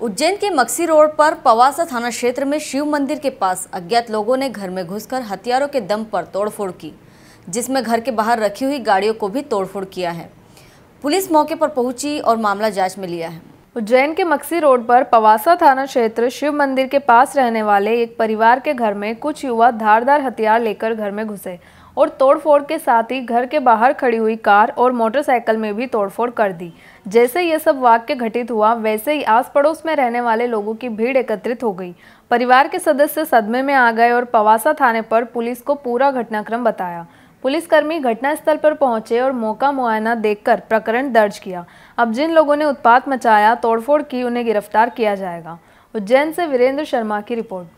उज्जैन के मक्सी रोड पर पवासा थाना क्षेत्र में शिव मंदिर के पास अज्ञात लोगों ने घर में घुसकर हथियारों के दम पर तोड़फोड़ की, जिसमें घर के बाहर रखी हुई गाड़ियों को भी तोड़फोड़ किया है। पुलिस मौके पर पहुंची और मामला जांच में लिया है। उज्जैन के मक्सी रोड पर पवासा थाना क्षेत्र शिव मंदिर के पास रहने वाले एक परिवार के घर में कुछ युवक धारदार हथियार लेकर घर में घुसे और तोड़फोड़ के साथ ही घर के बाहर खड़ी हुई कार और मोटरसाइकिल में भी तोड़फोड़ कर दी। जैसे ये सब वाक्य घटित हुआ, वैसे ही आस पड़ोस में रहने वाले लोगों की भीड़ एकत्रित हो गई। परिवार के सदस्य सदमे में आ गए और पवासा थाने पर पुलिस को पूरा घटनाक्रम बताया। पुलिसकर्मी घटनास्थल पर पहुंचे और मौका मुआयना देखकर प्रकरण दर्ज किया। अब जिन लोगों ने उत्पात मचाया, तोड़फोड़ की, उन्हें गिरफ्तार किया जाएगा। उज्जैन से वीरेंद्र शर्मा की रिपोर्ट।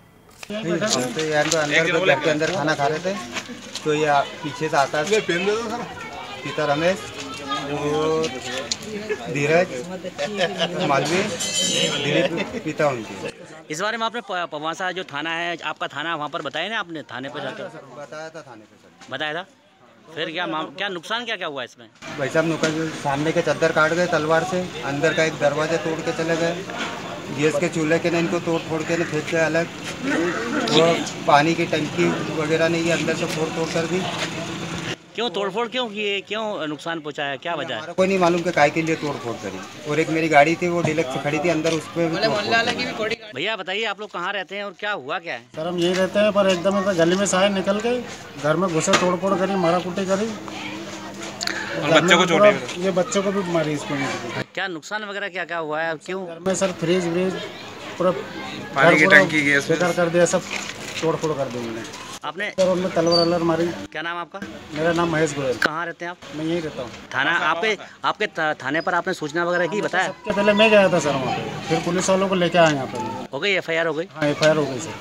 अंदर खाना खा रहे थे तो ये पीछे से आता है पिता रमेश और धीरज मालवी दिलीप पिता उनके। इस बारे में आपने पवासा जो थाना है, आपका थाना, वहाँ पर बताया ना आपने? थाने पर जाकर बताया था, थाने पे बताया था। फिर क्या नुकसान क्या हुआ इसमें? भाई साहब नुकसान, सामने के चद्दर काट गए तलवार से, अंदर का एक दरवाजा तोड़ के चले गए, गैस के चूल्हे के ने इनको तोड़ फोड़ के ने फेंक के अलग, वो पानी की टंकी वगैरह ने ये अंदर से फोड़ तोड़ कर दी। क्यों तोड़फोड़ क्यों किए, क्यों नुकसान पहुंचाया, क्या वजह है? कोई नहीं मालूम कि काय के लिए तोड़फोड़ करी। और एक मेरी गाड़ी थी, वो डीलक्स से खड़ी थी अंदर, उस पर। भैया बताइए, आप लोग कहाँ रहते हैं और क्या हुआ क्या है? सर हम यही रहते हैं, पर एकदम गली में से निकल के घर में घुसे, तोड़फोड़ करी, मारा कुटी करी, बच्चों को चोट, ये बच्चों को भी मारी इसमें। क्या नुकसान वगैरह क्या क्या हुआ है? क्यों? घर में सर फ्रिज व्रिज पूरा पानी की टंकी गैस बेकार कर दिया, सब तोड़फोड़ कर दी उन्होंने। आपने सर उनमें तलवार अलर मारी। क्या नाम आपका? मेरा नाम महेश गोयल। कहाँ रहते हैं आप? मैं यहीं रहता हूँ। थाना आपके थाने पर आपने सूचना वगैरह की? बताया? सबसे पहले मैं गया था सर वहाँ पे, फिर पुलिस वालों को लेके आए यहाँ पे। हो गई FIR? हो गई? हाँ FIR हो गई सर।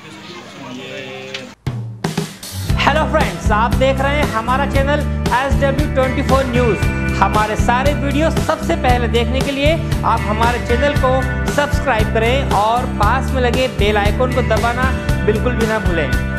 हेलो फ्रेंड्स, आप देख रहे हैं हमारा चैनल SW24 न्यूज़। हमारे सारे वीडियो सबसे पहले देखने के लिए आप हमारे चैनल को सब्सक्राइब करें और पास में लगे बेल आइकन को दबाना बिल्कुल भी ना भूलें।